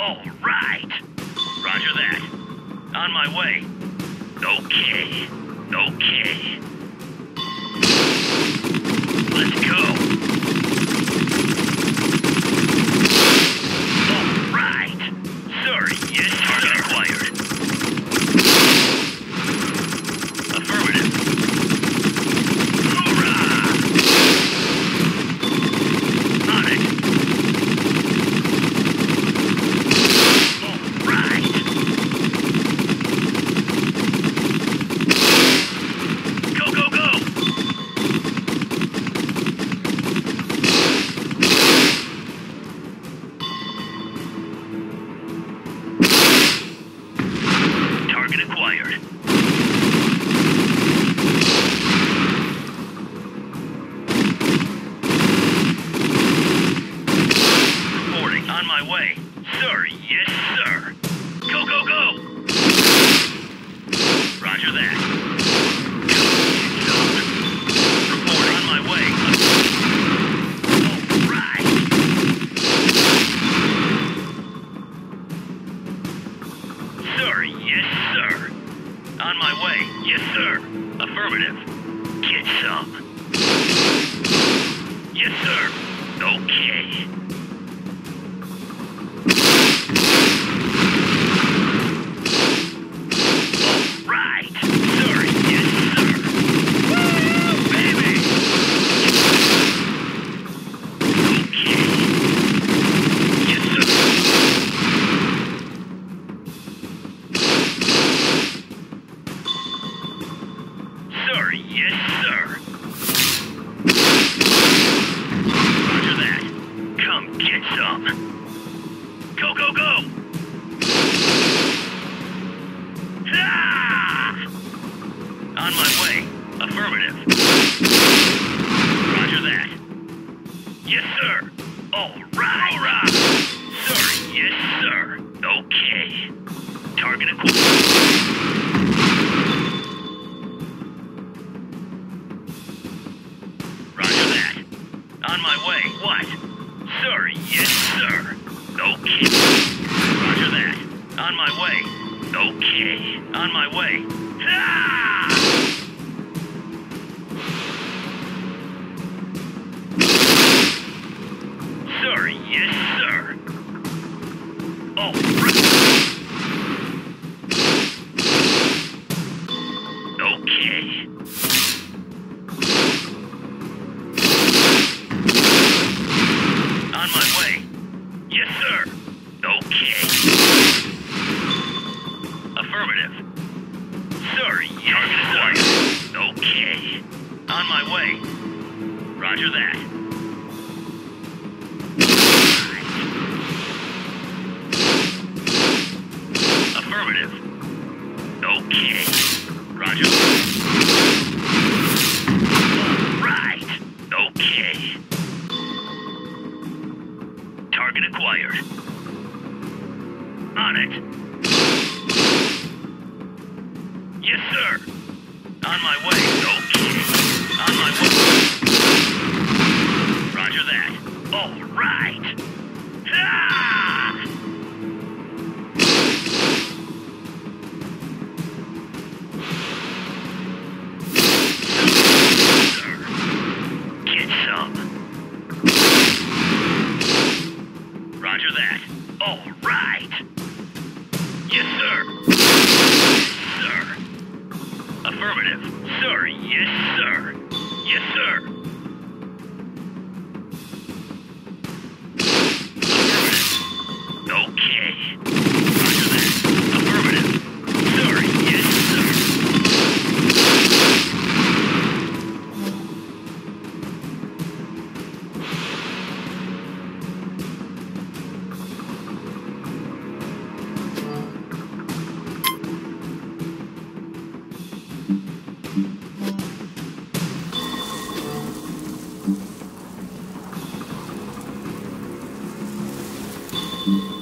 All right. Roger that. On my way. Okay. Okay. Let's go. All right. Sir, yes, target acquired. Affirmative. Hoorah! On it. All right. Go, go, go! Target acquired. Reporting on my way. Sir, yes, sir. Go, go, go! Roger that. Reporting on my way. All right. Sir, yes, sir. On my way. Yes, sir. Affirmative. Get some. Yes, sir. Okay. All right. Sir, yes, sir. Woo, baby! Okay. Yes, sir. Sir, yes, sir. Roger that. Come get some. Go, go, go! Ah! On my way. Affirmative. Roger that. Yes, sir. All right. Hoorah! Sir, yes, sir. Okay. Target acquired. Roger that. On my way. What? Sir, yes, sir. Okay. Roger that. On my way. Okay. On my way. Ah! Sir, yes, sir. All right. Okay. On my way. Yes, sir. Okay. Affirmative. Sir, yes, sir. Okay. On my way. Roger that. Affirmative. Okay. Roger. All right. Okay. Target acquired. On it. Yes, sir. On my way. Okay. On my way. Roger that. All right. Ah! Sir. Get some. Roger that. All right. Yes, sir. Yes, sir. Affirmative. Sir, yes, sir. Yes, sir. Affirmative. Okay. Roger that. Affirmative. Sir, yes, sir. You